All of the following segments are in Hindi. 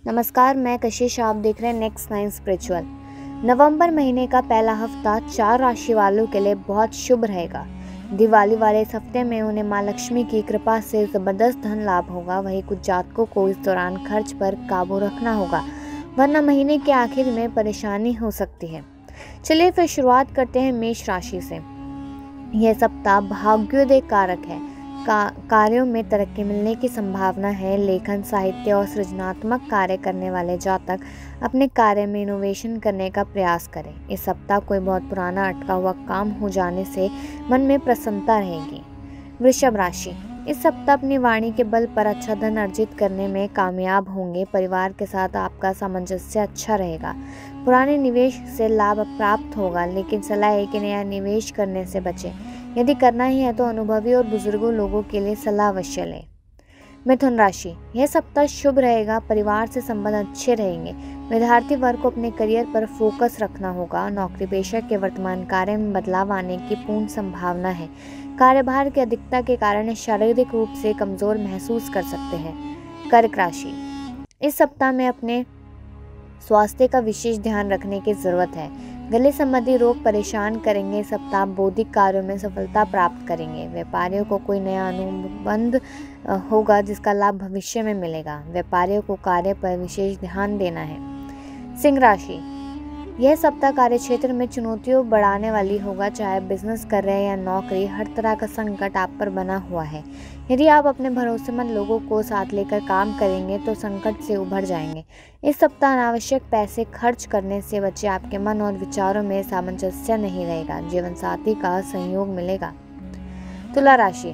नमस्कार, मैं कशिश। आप देख रहे हैं नेक्स्ट 9 स्पिरिचुअल। नवंबर महीने का पहला हफ्ता 4 राशि वालों के लिए बहुत शुभ रहेगा। दिवाली वाले इस हफ्ते में उन्हें मां लक्ष्मी की कृपा से जबरदस्त धन लाभ होगा। वहीं कुछ जातकों को इस दौरान खर्च पर काबू रखना होगा, वरना महीने के आखिर में परेशानी हो सकती है। चलिए फिर शुरुआत करते हैं मेष राशि से। यह सप्ताह भाग्योदय कारक है। कार्यों में तरक्की मिलने की संभावना है। लेखन, साहित्य और सृजनात्मक कार्य करने वाले जातक अपने कार्य में इनोवेशन करने का प्रयास करें। इस सप्ताह कोई बहुत पुराना अटका हुआ काम हो जाने से मन में प्रसन्नता रहेगी। वृषभ राशि, इस सप्ताह अपनी वाणी के बल पर अच्छा धन अर्जित करने में कामयाब होंगे। परिवार के साथ आपका सामंजस्य अच्छा रहेगा। पुराने निवेश से लाभ प्राप्त होगा, लेकिन सलाह है कि नया निवेश करने से बचें। यदि करना ही है तो अनुभवी और बुजुर्गों लोगों के लिए सलाह अवश्य लें। मिथुन राशि, यह सप्ताह शुभ रहेगा। परिवार से संबंध अच्छे रहेंगे। विद्यार्थी वर्ग को अपने करियर पर फोकस रखना होगा। नौकरी पेशा के वर्तमान कार्य में बदलाव आने की पूर्ण संभावना है। कार्यभार की अधिकता के कारण शारीरिक रूप से कमजोर महसूस कर सकते हैं। कर्क राशि, इस सप्ताह में अपने स्वास्थ्य का विशेष ध्यान रखने की जरूरत है। गले संबंधी रोग परेशान करेंगे। सप्ताह बौद्धिक कार्यों में सफलता प्राप्त करेंगे। व्यापारियों को कोई नया अनुबंध होगा जिसका लाभ भविष्य में मिलेगा। व्यापारियों को कार्य पर विशेष ध्यान देना है। सिंह राशि, यह सप्ताह कार्य क्षेत्र में चुनौतियों बढ़ाने वाली होगा। चाहे बिजनेस कर रहे हैं या नौकरी, हर तरह का संकट आप पर बना हुआ है। यदि आप अपने भरोसेमंद लोगों को साथ लेकर काम करेंगे तो संकट से उभर जाएंगे। इस सप्ताह अनावश्यक पैसे खर्च करने से बचे। आपके मन और विचारों में सामंजस्य नहीं रहेगा। जीवन साथी का सहयोग मिलेगा। तुला राशि,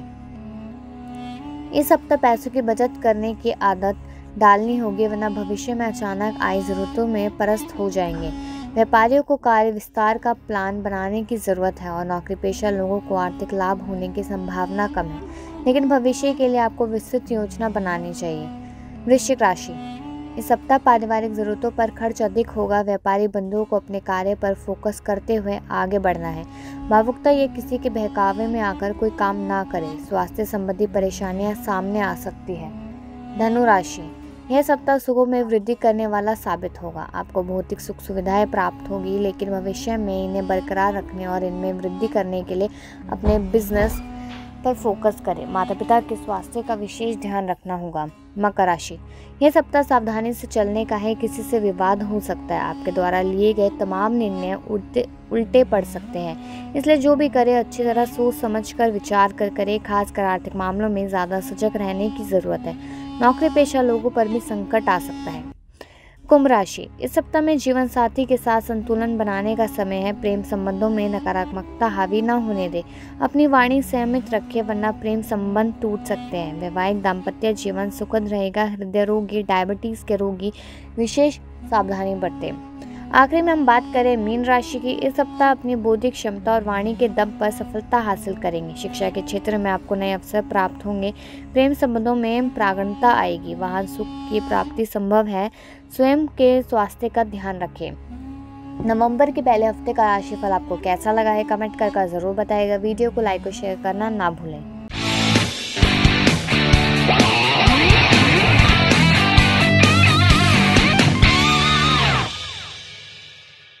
इस सप्ताह पैसों की बचत करने की आदत डालनी होगी, वरना भविष्य में अचानक आई जरूरतों में परस्त हो जाएंगे। व्यापारियों को कार्य विस्तार का प्लान बनाने की जरूरत है और नौकरी पेशा लोगों को आर्थिक लाभ होने की संभावना कम है, लेकिन भविष्य के लिए आपको विस्तृत योजना बनानी चाहिए। वृश्चिक राशि, इस सप्ताह पारिवारिक जरूरतों पर खर्च अधिक होगा। व्यापारी बंधुओं को अपने कार्य पर फोकस करते हुए आगे बढ़ना है। भावुकता या किसी के बहकावे में आकर कोई काम ना करें। स्वास्थ्य संबंधी परेशानियां सामने आ सकती है। धनु राशि, यह सप्ताह सुखों में वृद्धि करने वाला साबित होगा। आपको भौतिक सुख सुविधाएं प्राप्त होगी, लेकिन भविष्य में इन्हें बरकरार रखने और इनमें वृद्धि करने के लिए अपने बिजनेस पर फोकस करें। माता पिता के स्वास्थ्य का विशेष ध्यान रखना होगा। मकर राशि, यह सप्ताह सावधानी से चलने का है। किसी से विवाद हो सकता है। आपके द्वारा लिए गए तमाम निर्णय उल्टे पड़ सकते हैं, इसलिए जो भी करे अच्छी तरह सोच समझ कर विचार कर करे। खासकर आर्थिक मामलों में ज़्यादा सजग रहने की ज़रूरत है। नौकरी पेशा लोगों पर भी संकट आ सकता है। कुंभ राशि, इस सप्ताह में जीवन साथी के साथ संतुलन बनाने का समय है। प्रेम संबंधों में नकारात्मकता हावी न होने दे। अपनी वाणी संयमित रखें, वरना प्रेम संबंध टूट सकते हैं। वैवाहिक दाम्पत्य जीवन सुखद रहेगा। हृदय रोगी, डायबिटीज के रोगी विशेष सावधानी बरतें। आखिरी में हम बात करें मीन राशि की। इस सप्ताह अपनी बौद्धिक क्षमता और वाणी के दम पर सफलता हासिल करेंगे। शिक्षा के क्षेत्र में आपको नए अवसर प्राप्त होंगे। प्रेम संबंधों में प्राणता आएगी। वाहन सुख की प्राप्ति संभव है। स्वयं के स्वास्थ्य का ध्यान रखें। नवंबर के पहले हफ्ते का राशिफल आपको कैसा लगा है कमेंट कर जरूर बताएगा। वीडियो को लाइक और शेयर करना ना भूलें।